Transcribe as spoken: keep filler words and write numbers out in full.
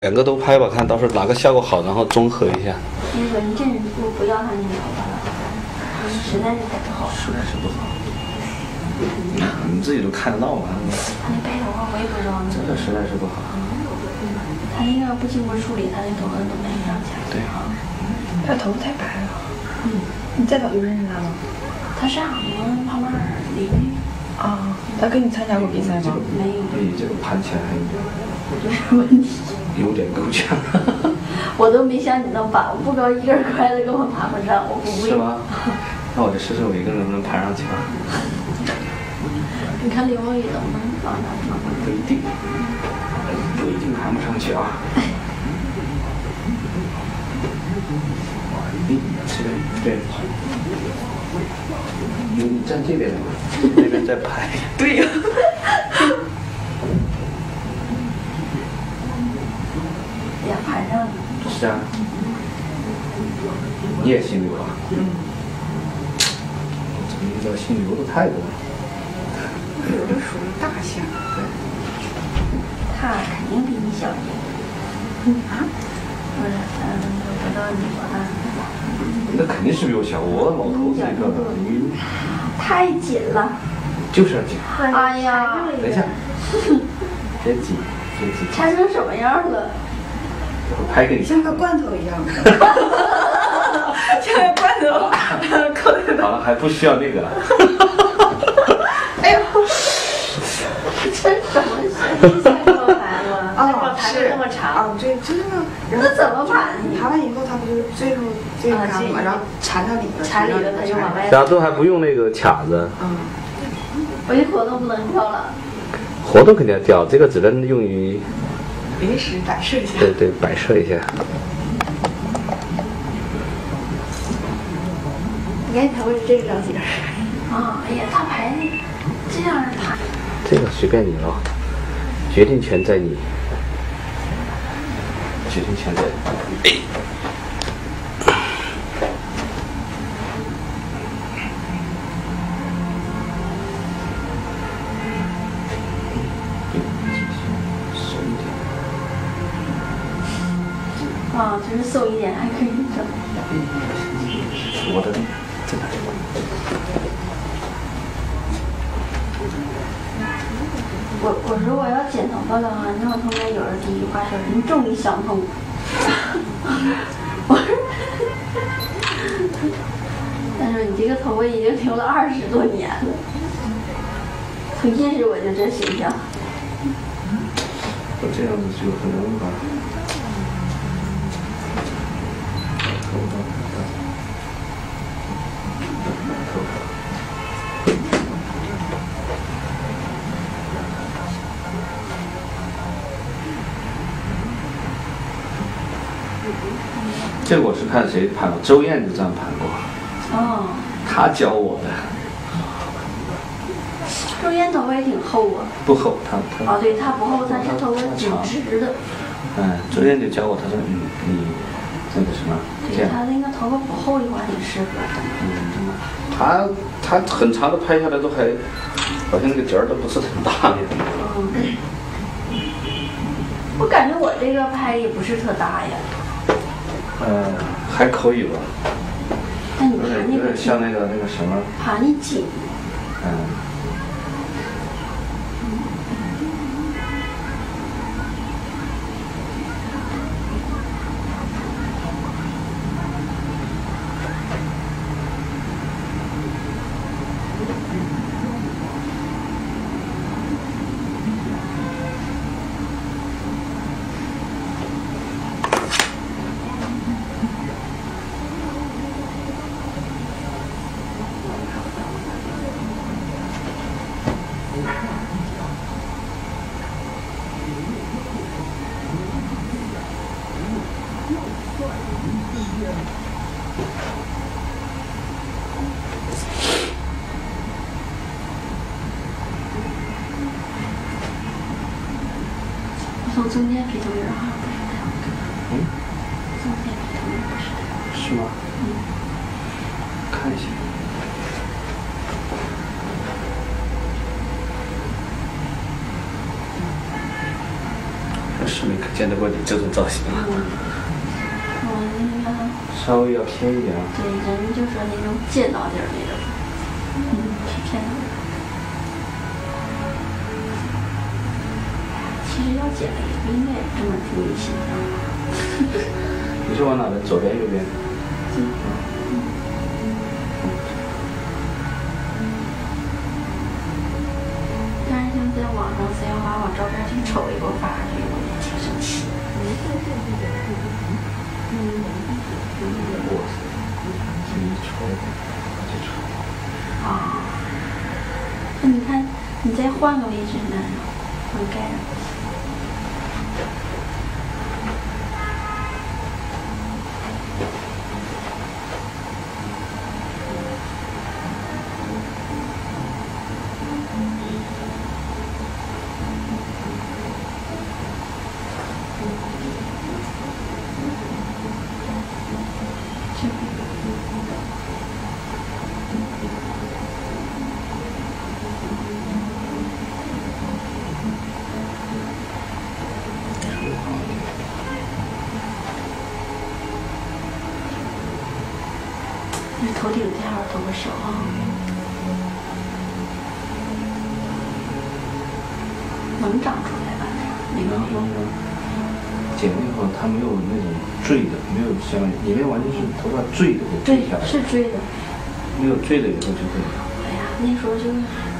两个都拍吧，看到时候哪个效果好，然后综合一下。 那个你真是不不要他那个头发了，实在是太不好。 实在是不好。你自己都看得到吗？ 他那白头发我也不知道。 这个实在是不好。 他那个不经过处理，他那头发都没上去。 对啊。 他头发太白了。嗯。你再早就认识他了？ 他是俺们旁边邻居。 啊，他跟你参加过比赛吗？ 没有。 你这个盘起来还有点问题。 有点够呛。 我都没像你那么盘，我不高一根筷子根本盘不上，我不会。 是吗？那我就试试我一个人能不能盘上去吧。 你看刘梦雨能不能盘上去？ 不一定，不一定盘不上去啊。你这边对，你你站这边的嘛，那边在拍。 对呀。 呀，盘上。 是啊。你也姓刘啊？ 嗯。 怎么遇到姓刘的太多了？ 有的属于大姓。 对。 他肯定比你小一点。嗯啊？不是，嗯，我知道你说他。 那肯定是比我小，我老头子一个的，你太紧了。 就是要紧。 哎呀， 等一下，别紧，别紧。 缠成什么样了？ 拍给你。 像个罐头一样。像个罐头，扣在好了，还不需要那个。 哎呦， 这什么神仙这么盘吗？ 啊， 是那么长。 啊，对，就那个。 那怎么盘？ 盘完以后，它不就是最后这个干嘛，然后缠到里边， 缠里边它就往外。 然后都还不用那个卡子。 嗯。 我一活动不能跳了。 活动肯定要掉，这个只能用于。 临时摆设一下。 对对，摆设一下。 你看他会是这个造型。 啊，哎呀，他排这样盘。 这个随便你了，决定权在你。决定权在你。瘦一点。 啊，就是瘦一点还可以整。 我的这个。 我我如果要剪头发的话，那我同学有人第一句话说：“你终于想通。”我说：“他说你这个头发已经留了二十多年了，从认识我就这形象。” 我这样子就很容易把头发头发。这我是看谁盘过，周燕就这样盘过。 哦。他教我的。 周燕头发也挺厚啊。 不厚，他他。 哦，对，他不厚，他是头发挺直的。 嗯，周燕就教我，他说你你那个什么，这样。 他那个头发不厚的话，挺适合的。 嗯。他他很长的拍下来都还，好像那个尖儿都不是很大那种。 嗯。我感觉我这个拍也不是特大呀。 呃，还可以吧。 那你盘那个像那个那个什么？ 盘的紧。 嗯。 从中间皮头有点好。 嗯。 中间皮头不是。 是吗？ 嗯。 看一下。还是没看。 见得过你这种造型啊。 嗯，我那个稍微要偏一点啊。 对，人就说那种尖到点儿那种，嗯，是偏的。其实要剪了也不应该这么注意形象。 你是往哪的？左边、右边？ 这个，嗯。但是像在网上谁要把我照片挺丑一给我发上去，我也挺生气。嗯。 我挺丑，挺丑。 啊。那你看，你再换个位置呢，换盖上。这头顶这号多少啊？能长出来吧？那个能能能。剪了以后，它没有那种坠的，没有像里面完全是头发坠的，给坠对， 下来。 是坠的。 没有坠的以后就会。 哎呀，那时候就